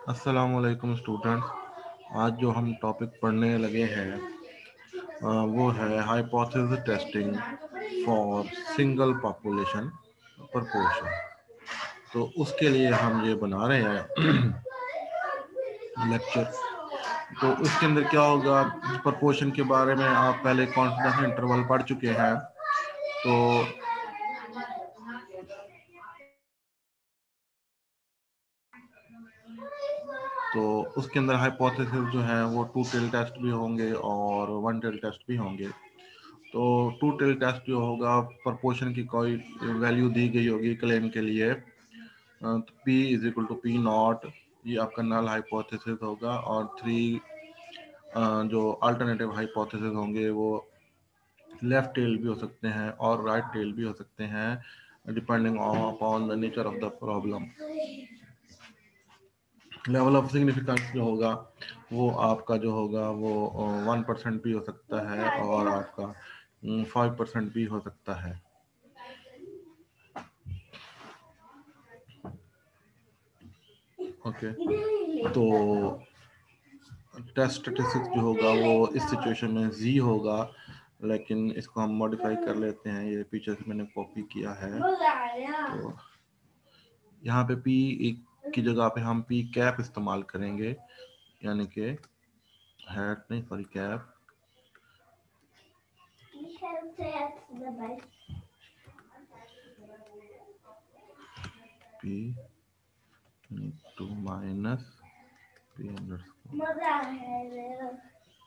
अस्सलामुअलैकुम स्टूडेंट्स। आज जो हम टॉपिक पढ़ने लगे हैं वो है hypothesis testing for single population proportion. तो उसके लिए हम ये बना रहे हैं लेक्चर। तो उसके अंदर क्या होगा, प्रपोर्शन के बारे में आप पहले कॉन्फिडेंस इंटरवल पढ़ चुके हैं। तो उसके अंदर हाइपोथेसिस जो है वो टू टेल टेस्ट भी होंगे और वन टेल टेस्ट भी होंगे। तो टू टेल टेस्ट जो होगा, प्रपोर्शन की कोई वैल्यू दी गई होगी क्लेम के लिए, तो P is equal to P not, ये आपका नल हाइपोथेसिस होगा। और थ्री जो अल्टरनेटिव हाइपोथेसिस होंगे वो लेफ्ट टेल भी हो सकते हैं और राइट टेल भी हो सकते हैं, depending upon the nature of the problem. Level of significance जो होगा वो आपका जो होगा वो 1% भी हो सकता है और आपका 5% भी हो सकता है। ओके, तो टेस्ट स्टैटिस्टिक्स जो होगा वो इस सिचुएशन में जी होगा, लेकिन इसको हम मॉडिफाई कर लेते हैं। ये पीछे से मैंने कॉपी किया है। तो यहाँ पे पी की जगह पे हम पी कैप इस्तेमाल करेंगे, यानी कि हैट नहीं, sorry, cap. P two minus P underscore,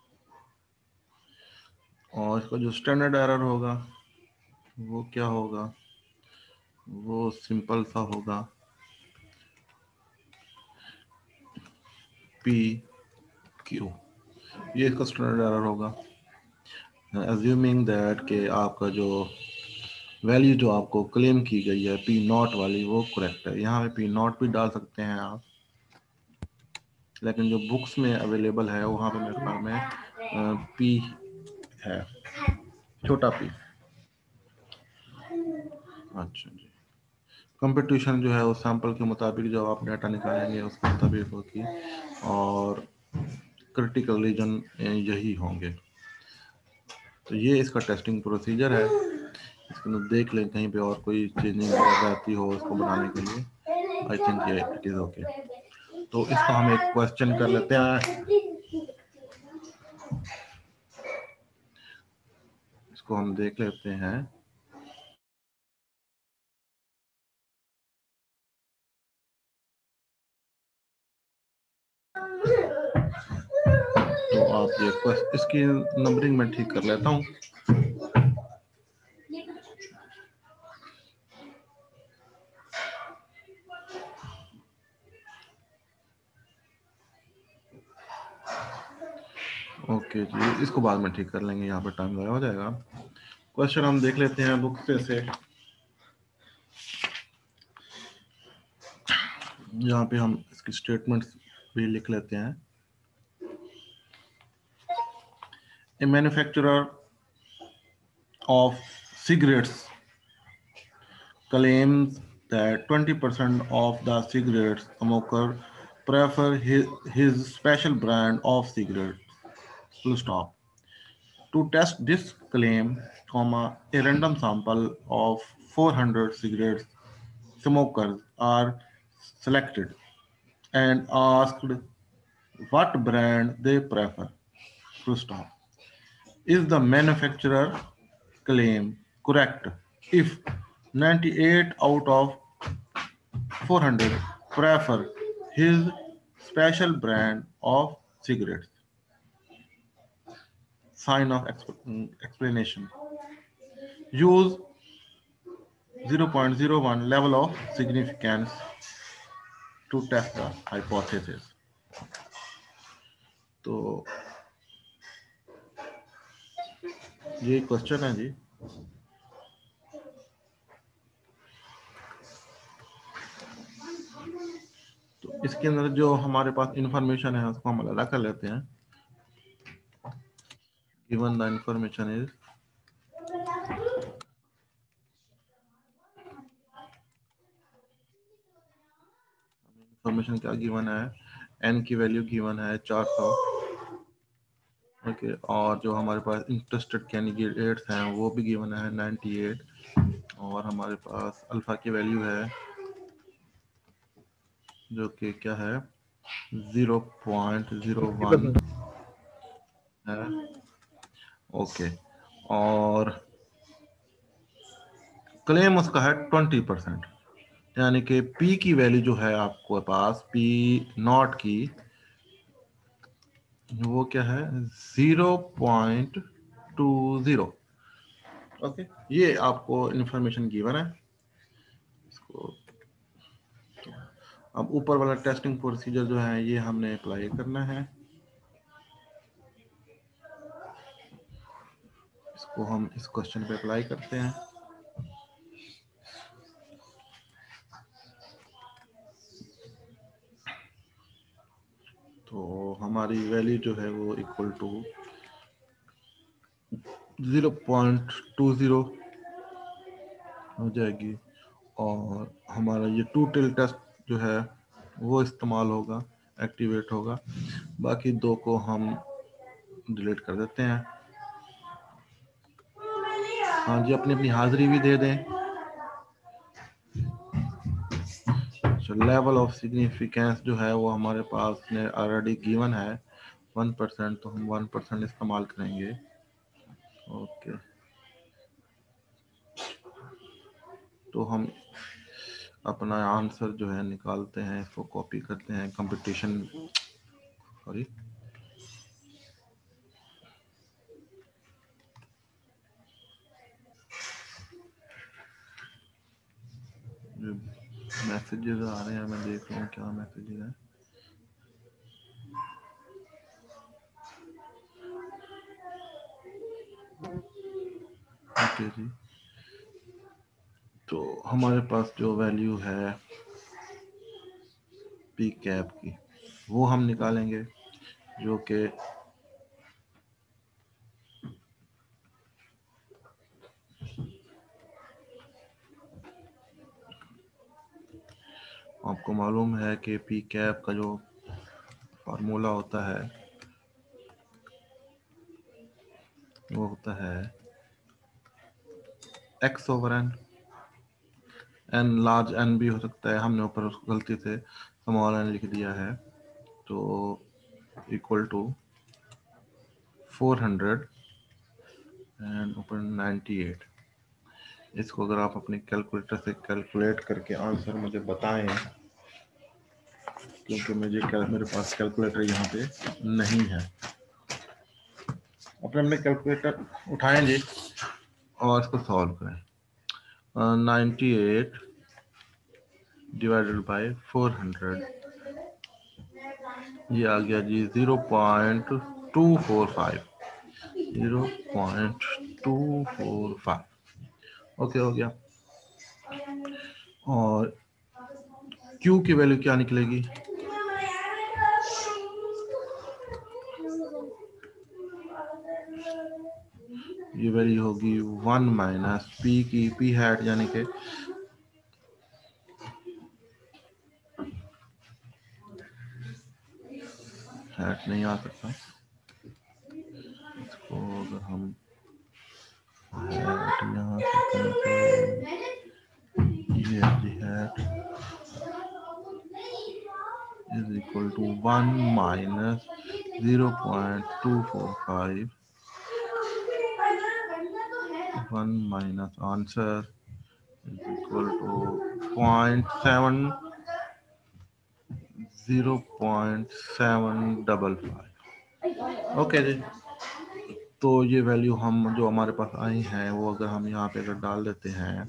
और इसका जो स्टैंडर्ड एरर होगा वो क्या होगा, वो सिंपल सा होगा, पी क्यू, ये इसका स्टैंडर्ड एरर होगा। अज्यूमिंग दैट के आपका जो वैल्यू जो आपको क्लेम की गई है पी नॉट वाली वो करेक्ट है। यहाँ पे पी नॉट भी डाल सकते हैं आप, लेकिन जो बुक्स में अवेलेबल है वहाँ पे मेरे ख्याल में पी है, छोटा पी। अच्छा जी, कंपटीशन जो है उस सैंपल के मुताबिक जो आप डाटा निकालेंगे उसके मुताबिक होगी, और क्रिटिकल रीजन यही होंगे। तो ये इसका टेस्टिंग प्रोसीजर है। इसके अंदर देख लें कहीं पे और कोई चेंजिंग रहती हो उसको बनाने के लिए। आई थिंक ये इट इज ओके। तो इसका हम एक क्वेश्चन कर लेते हैं, इसको हम देख लेते हैं। तो आप ये इसकी नंबरिंग में ठीक कर लेता हूँ। ओके जी, इसको बाद में ठीक कर लेंगे, यहाँ पर टाइम ज़ाया हो जाएगा। क्वेश्चन हम देख लेते हैं बुक पे से। यहाँ पे हम इसकी स्टेटमेंट्स भी लिख लेते हैं। A manufacturer of cigarettes claims that 20% of the cigarette smoker prefer his special brand of cigarettes. Full stop. To test this claim, a random sample of 400 cigarette smokers are selected and asked what brand they prefer. Full stop. Is the manufacturer claim correct if 98 out of 400 prefer his special brand of cigarettes? Sign of explanation. Use 0.01 level of significance to test the hypothesis. तो ये question है जी। तो इसके अंदर जो हमारे पास information है उसको हम अलग कर लेते हैं। Given the information is, information क्या गिवन है, एन की वैल्यू गिवन है 400। ओके, और जो हमारे पास इंटरेस्टेड कैंडिडेट्स हैं वो भी गिवन है 98, और हमारे पास अल्फा की वैल्यू है जो कि क्या है 0.01 है। ओके, और क्लेम उसका है 20%, यानी कि पी की वैल्यू जो है आपको पास पी नॉट की वो क्या है 0.20। ओके, ये आपको इंफॉर्मेशन गिवन है। इसको अब ऊपर वाला टेस्टिंग प्रोसीजर जो है ये हमने अप्लाई करना है। इसको हम इस क्वेश्चन पे अप्लाई करते हैं। तो हमारी वैल्यू जो है वो इक्वल टू 0.20 हो जाएगी, और हमारा ये टू टेल टेस्ट जो है वो इस्तेमाल होगा, एक्टिवेट होगा। बाकी दो को हम डिलीट कर देते हैं। हाँ जी, अपनी अपनी हाजिरी भी दे दें। लेवल ऑफ सिग्निफिकेंस जो है वो हमारे पास ने ऑलरेडी गिवन है 1%, तो हम 1% इस्तेमाल करेंगे। ओके, तो हम अपना आंसर जो है निकालते हैं, इसको कॉपी करते हैं कंपटीशन, सॉरी मैसेजेस आ रहे हैं, मैं देख रहा हूँ क्या मैसेजेस हैं। ओके जी, तो हमारे पास जो वैल्यू है पी कैप की वो हम निकालेंगे, जो कि आपको मालूम है कि पी कैप का जो फार्मूला होता है वो होता है X over N. N large N भी हो सकता है, हमने ऊपर उसको गलती से स्मॉल एन लिख दिया है। तो इक्वल टू 400 एंड ऊपर 98। इसको अगर आप अपने कैलकुलेटर से कैलकुलेट करके आंसर मुझे बताएं, क्योंकि मेरे पास कैलकुलेटर यहाँ पे नहीं है। अपने कैलकुलेटर उठाएं जी और इसको सॉल्व करें। 98 डिवाइडेड बाय 400, ये आ गया जी 0.245। 0.245 ओके हो गया। और Q की वैल्यू क्या निकलेगी? ये वैल्यू होगी 1 माइनस पी की पी हैट, यानी कि हैट नहीं आ सकता, इसको अगर हम हैट यहाँ से करें तो ये hat is equal to 1 minus 0.245, 1 minus answer is equal to 0.755। Okay जी, तो ये वैल्यू हम जो हमारे पास आई हैं वो अगर हम यहाँ पे अगर डाल देते हैं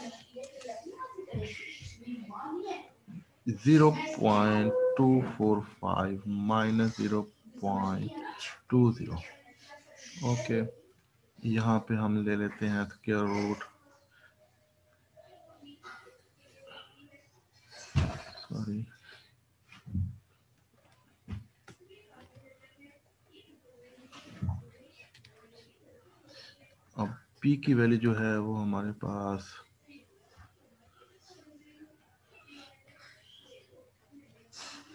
0.245 माइनस 0.20। ओके, यहाँ पे हम ले लेते हैं स्क्वायर रूट, सॉरी अब p की वैल्यू जो है वो हमारे पास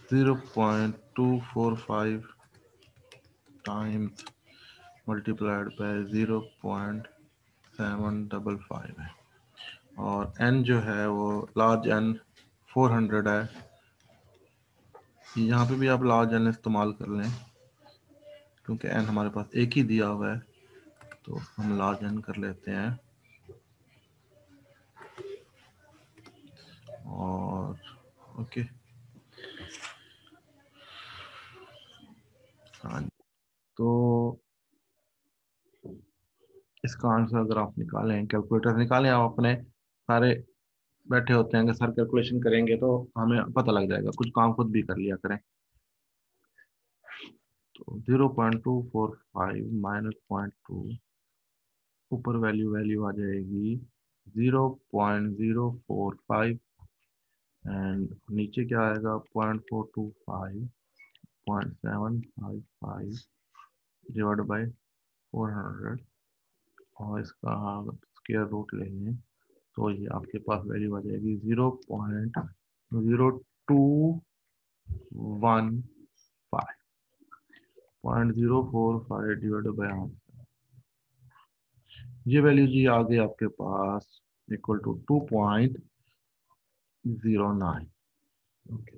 0.245 टाइम्स मल्टीप्लाइड बाय 0.755 है, और n जो है वो लार्ज n 400 है। यहाँ पे भी आप लार्ज n इस्तेमाल कर लें, क्योंकि n हमारे पास एक ही दिया हुआ है, तो हम लार्ज n कर लेते हैं। और ओके, हाँ, तो इसका आंसर अगर आप निकालें, कैलकुलेटर निकालें, आप अपने सारे बैठे होते हैं, अगर सर कैलकुलेशन करेंगे तो हमें पता लग जाएगा, कुछ काम खुद भी कर लिया करें। तो 0.245 माइनस 0.2, ऊपर वैल्यू आ जाएगी 0.045, एंड नीचे क्या आएगा 0.425, 0.755 डिवाइड बाई 400, और इसका स्क्वायर रूट लेंगे तो ये आपके पास वैल्यू आ जाएगी 0.0215, 0.045 डिवाइड बाई 100, ये वैल्यू जी आ गई आपके पास इक्वल टू 2.09। ओके,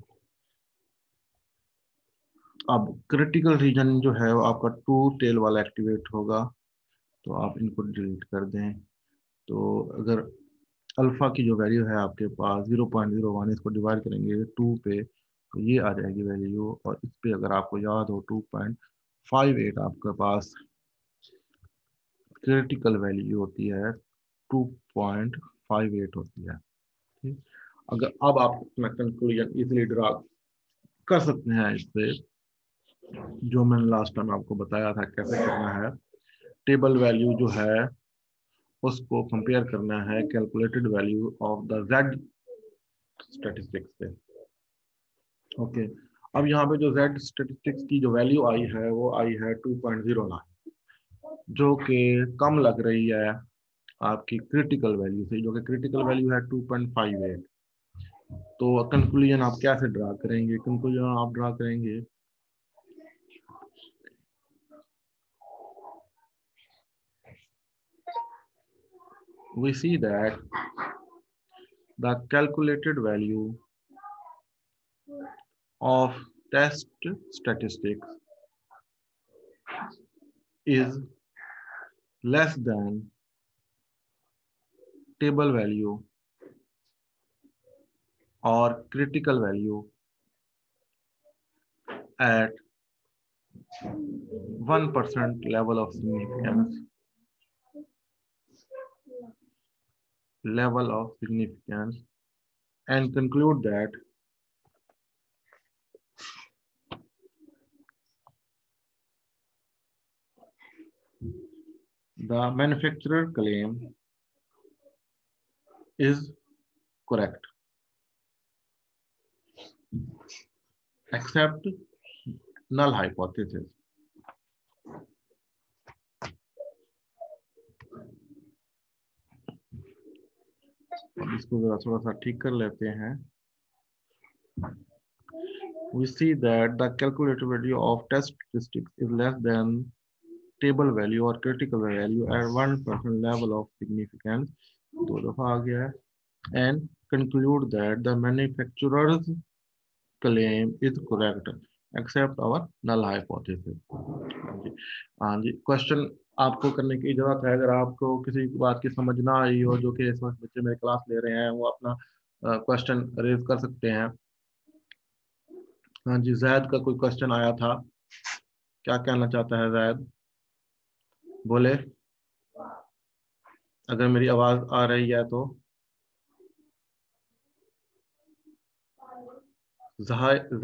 अब क्रिटिकल रीजन जो है वो आपका 2 टेल वाला एक्टिवेट होगा, तो आप इनको डिलीट कर दें। तो अगर अल्फा की जो वैल्यू है आपके पास 0.01, इसको डिवाइड करेंगे 2 पे, तो ये आ जाएगी वैल्यू, और इस पे अगर आपको याद हो 2.58 आपके पास क्रिटिकल वैल्यू होती है, 2.58 होती है। ठीक, अगर अब आप अपना कंक्लूजन इजिली ड्रा कर सकते हैं इससे, जो मैंने लास्ट टाइम आपको बताया था कैसे करना है। टेबल वैल्यू जो है उसको कंपेयर करना है calculated value of the Z statistics से। ओके, अब यहाँ पे जो जेड स्टैटिस्टिक्स की जो वैल्यू आई है वो आई है 2.09, जो कि कम लग रही है आपकी क्रिटिकल वैल्यू से, जो कि क्रिटिकल वैल्यू है 2.58। तो कंक्लूजन आप कैसे ड्रा करेंगे? कंक्लूजन आप ड्रा करेंगे, we see that the calculated value of test statistics is less than table value or critical value at 1% level of significance, and conclude that the manufacturer claim is correct, except null hypothesis. अब इसको जरा थोड़ा सा ठीक कर लेते हैं। We see that the calculated value of test statistics is less than table value or critical value at 1% level of significance, दो दफा आ गया है, and conclude that the manufacturer's claim is correct except our null hypothesis. हाँ जी, question आपको करने की जरूरत है, अगर आपको किसी बात की समझ ना आई हो, जो कि इस वक्त बच्चे मेरे क्लास ले रहे हैं, वो अपना क्वेश्चन रेज कर सकते हैं। हाँ जी, जैद का कोई क्वेश्चन आया था, क्या कहना चाहता है जैद? बोले, अगर मेरी आवाज आ रही है तो। जैद,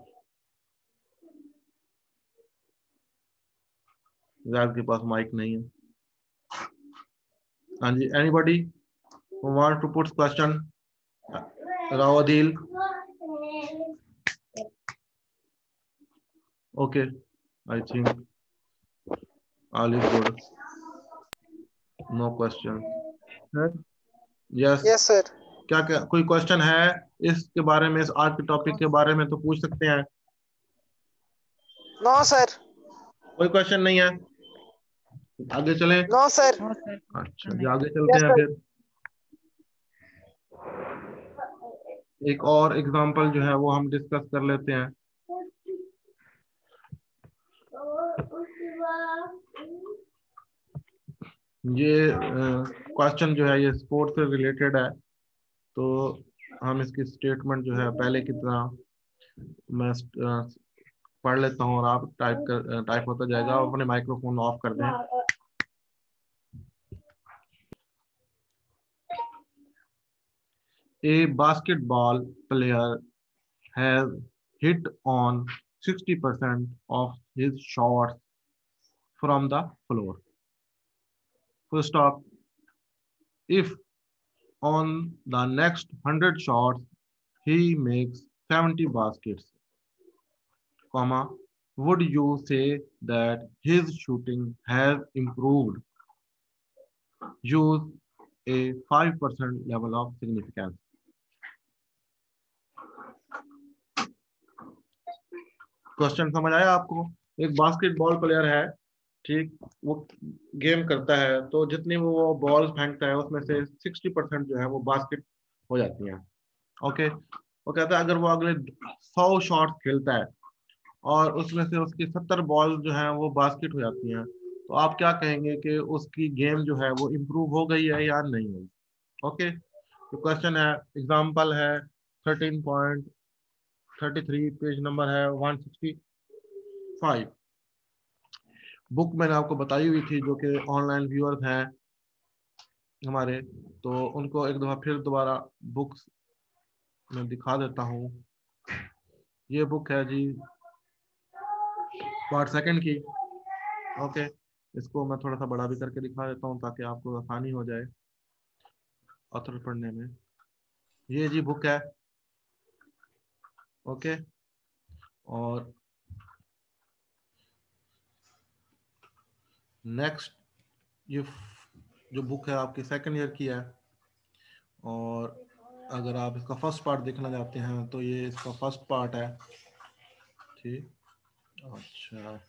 जैद के पास माइक नहीं है। हाँ जी, anybody who want to put question? Rawadil? Okay, I think all is good. No question. Sir? Yes. Yes, sir. क्या क्या कोई क्वेश्चन है इसके बारे में, इस आज के टॉपिक के बारे में, तो पूछ सकते हैं। No sir. कोई क्वेश्चन नहीं है, आगे चलें। No sir. नो सर, अच्छा जी, नहीं। आगे चलते यस हैं सर। फिर। एक और एग्जांपल जो है वो हम डिस्कस कर लेते हैं। ये क्वेश्चन जो है ये स्पोर्ट्स से रिलेटेड है, तो हम इसकी स्टेटमेंट जो है पहले की तरह मैं पढ़ लेता हूँ और आप टाइप होता जाएगा। आप अपने माइक्रोफोन ऑफ कर दें। A basketball player has hit on 60% of his shots from the floor. Full stop. If on the next 100 shots he makes 70 baskets, comma, would you say that his shooting has improved? Use a 5% level of significance. Question समझ आया आपको? एक basketball player है, ठीक, वो game करता है, तो जितनी वो बॉल फेंकता है उसमें से 60% जो है वो बास्केट हो जाती हैं। ओके, वो कहता है अगर वो अगले 100 शॉट खेलता है और उसमें से उसकी 70 बॉल जो है वो बास्केट हो जाती हैं, तो आप क्या कहेंगे कि उसकी गेम जो है वो इम्प्रूव हो गई है या नहीं हुई? ओके, तो क्वेश्चन है, एग्जाम्पल है 13.33, पेज नंबर है 165। बुक मैंने आपको बताई हुई थी, जो कि ऑनलाइन व्यूअर्स हैं हमारे, तो उनको एक दफा फिर दोबारा बुक्स में दिखा देता हूँ। ये बुक है जी पार्ट सेकंड की। ओके, इसको मैं थोड़ा सा बड़ा भी करके दिखा देता हूँ ताकि आपको आसानी हो जाए ऑथर पढ़ने में। ये जी बुक है। ओके, और नेक्स्ट, ये जो बुक है आपकी सेकंड ईयर की है, और अगर आप इसका फर्स्ट पार्ट देखना चाहते हैं तो ये इसका फर्स्ट पार्ट है, ठीक। अच्छा,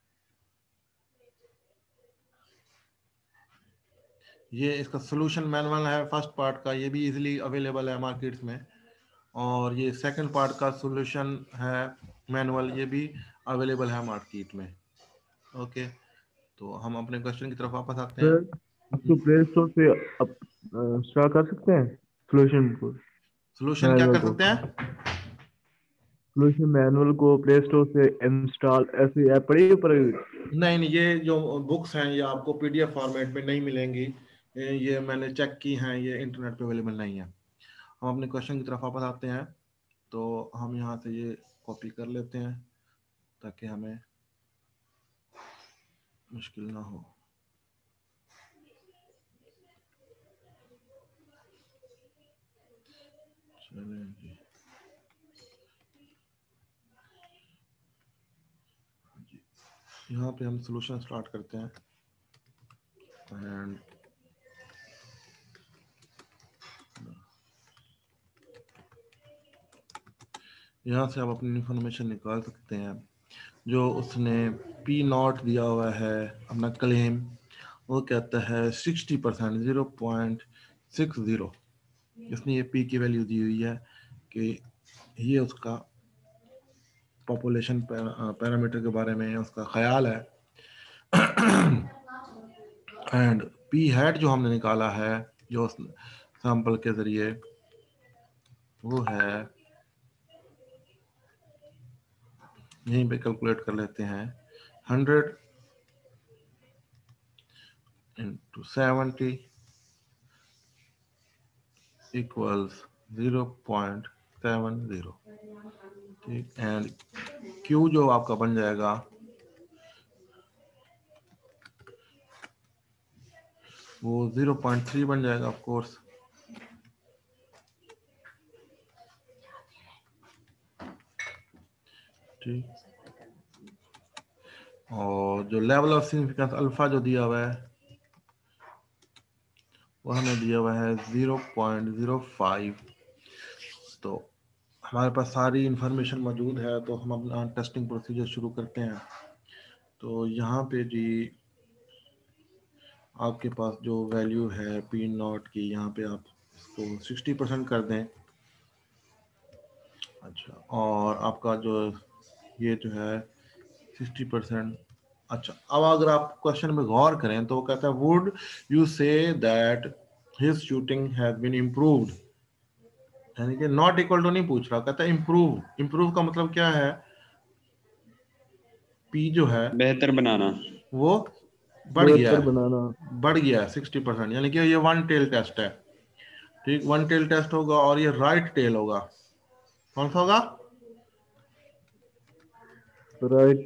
ये इसका सोल्यूशन मैनुअल है फर्स्ट पार्ट का, ये भी इजीली अवेलेबल है मार्केट्स में। और ये सेकंड पार्ट का सॉल्यूशन है मैनुअल, ये भी अवेलेबल है मार्केट में। ओके, तो हम अपने क्वेश्चन की तरफ वापस आते हैं। सर इसको प्ले स्टोर से आप इंस्टॉल कर सकते हैं सोल्यूशन को, सॉल्यूशन क्या मैनुअल कर को। सकते हैं? सोल्यूशन मैनुअल को प्ले स्टोर से इंस्टॉल, ऐसी ऐप पड़ी है ऊपर। नहीं नहीं, ये जो बुक्स हैं ये आपको पीडीएफ फॉर्मेट में नहीं मिलेंगी, ये मैंने चेक की हैं, ये इंटरनेट पे अवेलेबल नहीं है। हम अपने क्वेश्चन की तरफ वापस आते हैं, तो हम यहाँ से ये कॉपी कर लेते हैं ताकि हमें मुश्किल ना हो। चलें जी, यहाँ पे हम सॉल्यूशन स्टार्ट करते हैं। एंड यहाँ से आप अपनी इंफॉर्मेशन निकाल सकते हैं। जो उसने पी नॉट दिया हुआ है अपना क्लेम, वो कहता है 60%, 0.60। इसने ये पी की वैल्यू दी हुई है कि ये उसका पॉपुलेशन पैरामीटर के बारे में उसका ख्याल है। एंड पी हैट जो हमने निकाला है जो सैंपल के जरिए, वो है, यहीं पे कैलकुलेट कर लेते हैं, 100 into 70 equals 0.70, ठीक। एंड क्यू जो आपका बन जाएगा वो 0.3 बन जाएगा ऑफ कोर्स। ठीक, और जो लेवल ऑफ सिग्निफिकेंस अल्फा जो दिया हुआ है वो हमें दिया हुआ है 0.05। तो हमारे पास सारी इंफॉर्मेशन मौजूद है, तो हम अपना टेस्टिंग प्रोसीजर शुरू करते हैं। तो यहाँ पे जी आपके पास जो वैल्यू है पी नॉट की, यहाँ पे आप इसको 60% कर दें। अच्छा, और आपका जो ये जो है 60%। अच्छा, अब अगर आप क्वेश्चन में गौर करें तो वो कहता है would you say that his shooting has been improved, यानी कि नॉट इक्वल टू नहीं पूछ रहा, कहता है इम्प्रूव। इम्प्रूव का मतलब क्या है? पी जो है बेहतर बनाना। वो बढ़ गया बेहतर है, बनाना। बढ़ गया है 60%, यानी कि ये वन टेल टेस्ट है। ठीक, वन टेल टेस्ट होगा और ये राइट टेल होगा। कौन सा होगा? Right.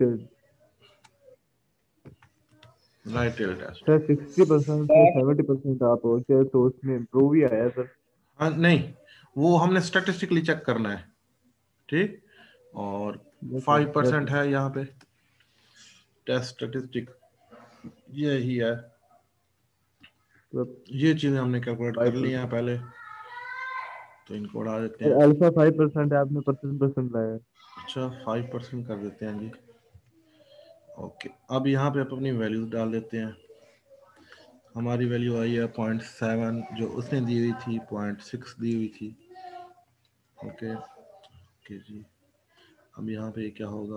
Right tail test. Sir 60% से 70% आप पहुंचे तो उसमें इम्प्रूव ही आया सर। हाँ नहीं, वो हमने स्टैटिस्टिकली चेक करना है। ठीक, और यस सर, 5% है यहाँ पे टेस्ट स्टैटिस्टिक, यही है। तो ये चीजें हमने कैलकुलेट कर ली हैं 5%। पहले, तो इनको उड़ा देते और हैं। अल्फा 5% है, आपने परसेंट लाया। अच्छा, 5% कर देते हैं जी। ओके, अब यहाँ पे आप अपनी वैल्यूज डाल देते हैं। हमारी वैल्यू आई है 0.7, जो उसने दी हुई थी 0.6 दी हुई थी। ओके ओके जी, अब यहाँ पे क्या होगा?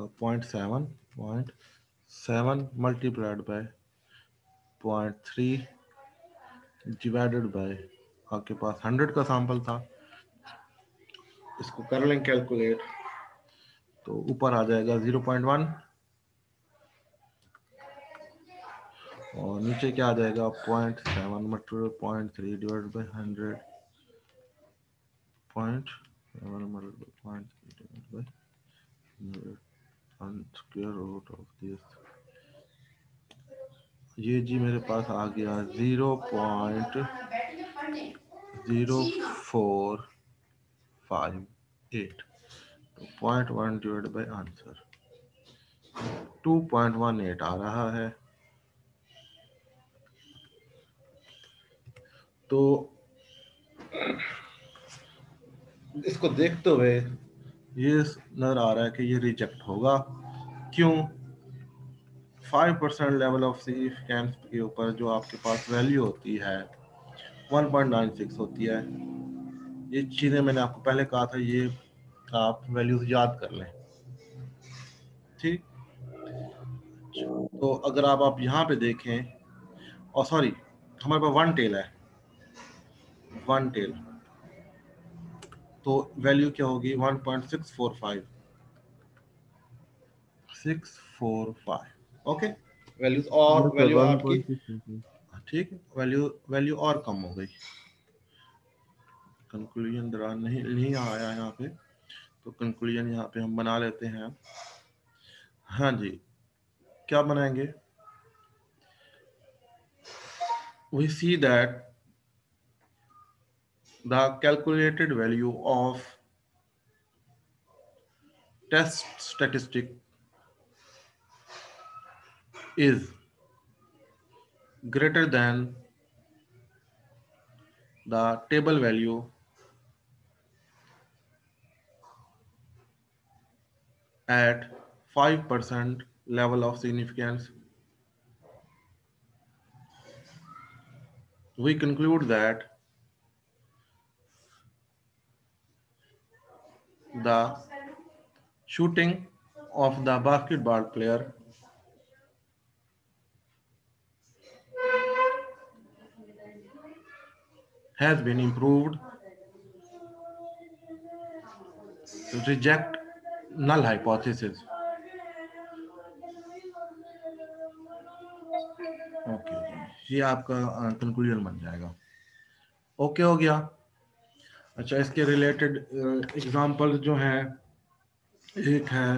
0.7 मल्टीप्लाइड बाय 0.3 डिवाइडेड बाय, आपके पास 100 का सैंपल था, इसको कर लें कैलकुलेट, तो ऊपर आ जाएगा 0.1 और नीचे क्या आ जाएगा? 0.7 multiplied 0.3 divided by 100, 0.7 multiplied 0.3 divided by 100 square root of this. ये जी मेरे पास आ गया 0.0458, तो 0.1 डिवाइड बाय आंसर 2.18 आ रहा है। तो इसको देखते हुए ये नजर आ रहा है कि ये रिजेक्ट होगा। क्यों? 5% लेवल ऑफ सिग्निफिकेंस के ऊपर जो आपके पास वैल्यू होती है 1.96 होती है। ये चीजें मैंने आपको पहले कहा था, ये आप वैल्यूज याद कर लें। ठीक, तो अगर आप यहाँ पे देखें, और सॉरी, हमारे पास वन टेल है, वन टेल, तो वैल्यू क्या होगी? 1.645। ओके, वैल्यूज और यस सर, वैल्यू आपकी 1.6। ठीक, वैल्यू वैल्यू और कम हो गई। कंक्लूजन दौरान नहीं नहीं आया यहाँ पे, तो कंक्लूजन यहाँ पे हम बना लेते हैं। हाँ जी, क्या बनाएंगे? we see that the calculated value of test statistic is greater than the table value at 5% level of significance. We conclude that the shooting of the basketball player has been improved to reject null hypothesis. Okay, ये आपका conclusion बन जाएगा। Okay हो गया। अच्छा, इसके related example जो हैं, एक है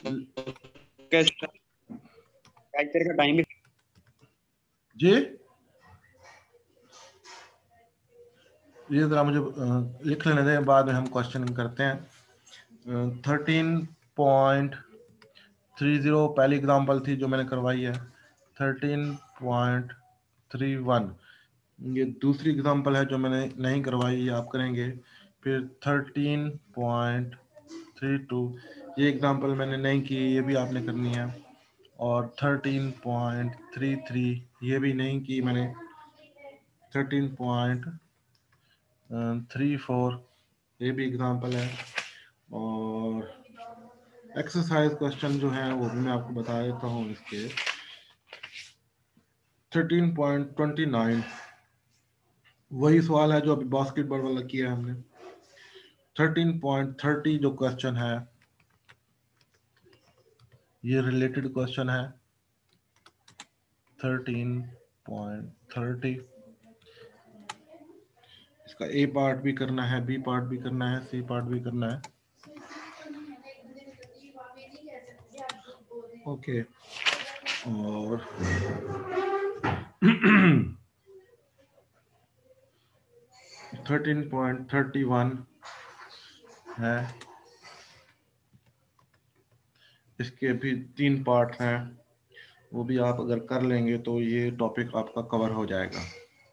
लेक्चर का टाइम जी, ये जरा मुझे लिख लेने दें, बाद में हम क्वेश्चन करते हैं। 13.30 पहली एग्जांपल थी जो मैंने करवाई है। 13.31 ये दूसरी एग्जांपल है जो मैंने नहीं करवाई, ये आप करेंगे। फिर 13.32 ये एग्जांपल मैंने नहीं की, ये भी आपने करनी है। और 13.33 ये भी नहीं की मैंने। 13.34 ये भी एग्जांपल है। और एक्सरसाइज क्वेश्चन जो है वो भी मैं आपको बता देता हूँ इसके। 13.29 वही सवाल है जो अभी बास्केटबॉल वाला किया है हमने। 13.30 जो क्वेश्चन है ये रिलेटेड क्वेश्चन है। 13.30 इसका ए पार्ट भी करना है, बी पार्ट भी करना है, सी पार्ट भी करना है। ओके और 13.31 है, इसके भी 3 पार्ट हैं, वो भी आप अगर कर लेंगे तो ये टॉपिक आपका कवर हो जाएगा।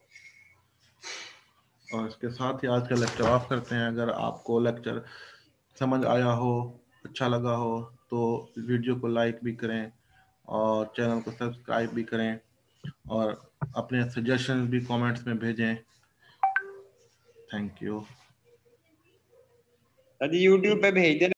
और इसके साथ ही आज का लेक्चर ऑफ करते हैं। अगर आपको लेक्चर समझ आया हो, अच्छा लगा हो, तो वीडियो को लाइक भी करें और चैनल को सब्सक्राइब भी करें और अपने सजेशन भी कमेंट्स में भेजें। Thank you. यूट्यूब पे भेज देना।